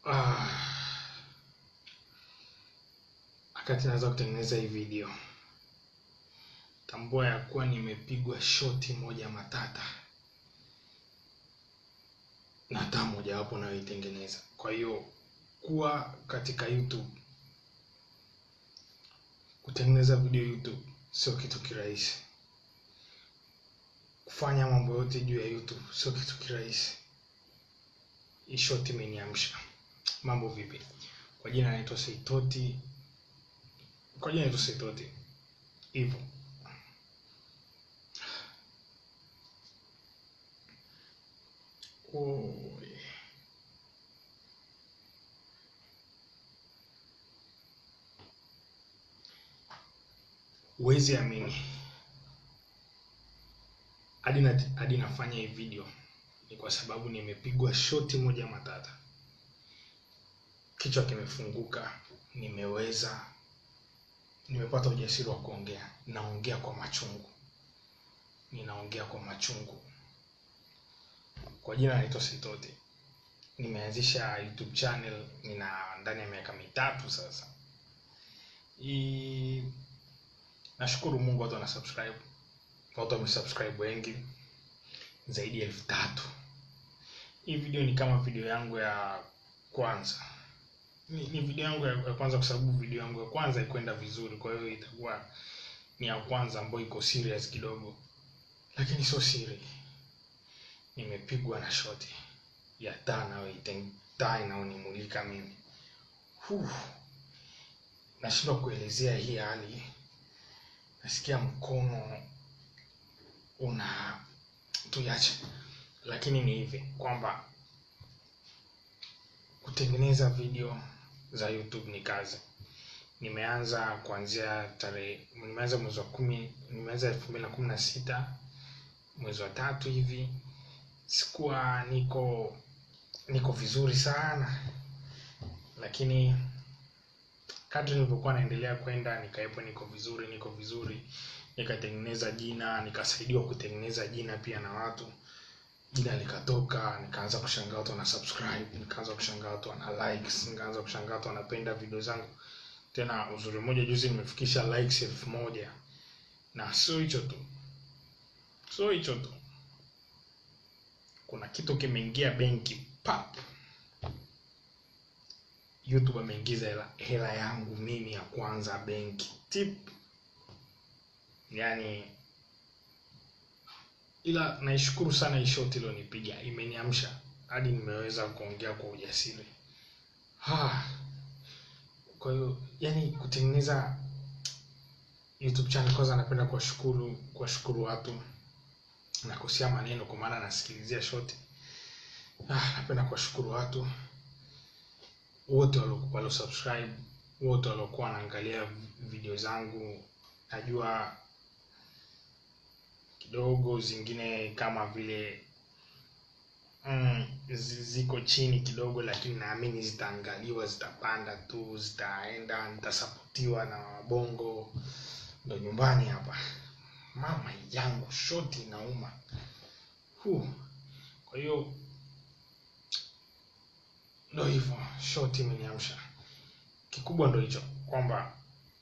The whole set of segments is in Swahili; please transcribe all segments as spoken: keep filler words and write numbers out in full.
Ah, wakati naanza kutengeneza hii video, tambua ya kuwa nimepigwa shoti moja matata na hata moja hapo nayoitengeneza. Kwa hiyo kuwa katika YouTube, kutengeneza video YouTube sio kitu kirahisi. Kufanya mambo yote juu ya YouTube sio kitu kirahisi. Hii shoti imeniamsha. Mambo vipi? Kwa jina naitwa Saitoti. Kwa jina naitwa Saitoti. Hivyo. Oh. Huwezi amini. Hadi na hadi nafanya hii video ni kwa sababu nimepigwa shoti moja matata. Kichwa kimefunguka, nimeweza, nimepata ujasiri wa kuongea. Naongea kwa machungu. Ninaongea kwa machungu. Kwa jina naitwa Saitoti. Nimeanzisha YouTube channel nina ndani ya miaka mitatu sasa. I nashukuru Mungu watu wana subscribe. Watu wamesubscribe wengi zaidi ya elfu tatu. Hii video ni kama video yangu ya kwanza. Ni, ni video yangu ya kwanza kwa sababu video yangu ya kwanza haikwenda vizuri, kwa hiyo itakuwa ni ya kwanza ambayo iko serious kidogo. Lakini sio siri. Nimepigwa na shoti ya taa na taa inaonimulika mimi. Huh. Nashindwa kuelezea hii hali. Nasikia mkono una tuyache. Lakini ni hivi kwamba kutengeneza video za YouTube ni kazi. Nimeanza kuanzia tarehe nimeanza mwezi wa kumi, nimeanza elfu mbili na kumi na sita mwezi wa tatu hivi. Sikuwa niko niko vizuri sana, lakini kadri nilipokuwa naendelea kwenda nikaepo niko vizuri niko vizuri nikatengeneza jina, nikasaidiwa kutengeneza jina pia na watu. Jina likatoka, nikaanza kushangaa watu wana subscribe, nikaanza kushangaa watu wana likes, nikaanza kushangaa watu wanapenda video zangu. Tena uzuri mmoja, juzi nimefikisha likes elfu moja. Na sio hicho tu. Sio hicho tu. Kuna kitu kimeingia benki pap. YouTube ameingiza hela, hela yangu mimi ya kwanza benki. Tip. Yaani ila naishukuru sana hii shoti iliyonipiga, imeniamsha hadi nimeweza kuongea kwa ujasiri. Ha. Kwa hiyo yani kutengeneza YouTube channel, kwanza napenda kuwashukuru kuwashukuru watu na kusia maneno kwa maana nasikilizia shoti. Ah, napenda kuwashukuru watu wote walio subscribe, wote waliokuwa wanaangalia video zangu. Najua kidogo zingine kama vile mm, ziko chini kidogo, lakini naamini zitaangaliwa, zitapanda tu, zitaenda, nitasapotiwa na wabongo. Ndo nyumbani hapa. Mama yangu shoti inauma. Huh. Kwa hiyo ndo hivyo, shoti imeniamsha. Kikubwa ndo hicho kwamba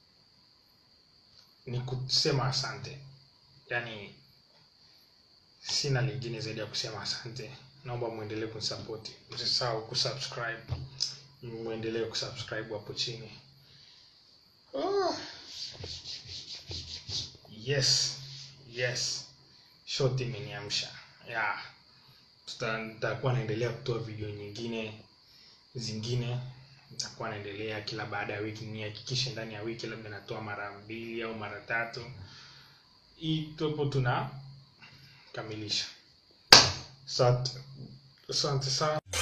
ni kusema asante. Yaani sina lingine zaidi ya kusema asante. Naomba muendelee kunisupport. Msisahau kusubscribe. Muendelee kusubscribe hapo chini. Oh. Yes. Yes. Shoti imeniamsha. Yeah. Tutakuwa naendelea kutoa video nyingine zingine. Nitakuwa naendelea kila baada ya wiki, nihakikishe ndani ya wiki labda natoa mara mbili au mara tatu. Hii topo tuna kamilisha. Asante. Asante sana.